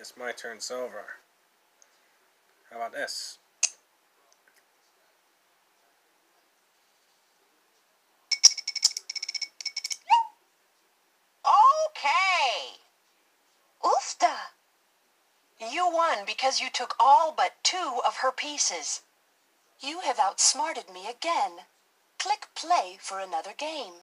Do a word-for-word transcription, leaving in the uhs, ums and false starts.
Guess my turn's over. How about this? Okay. Oofta. You won because you took all but two of her pieces. You have outsmarted me again. Click play for another game.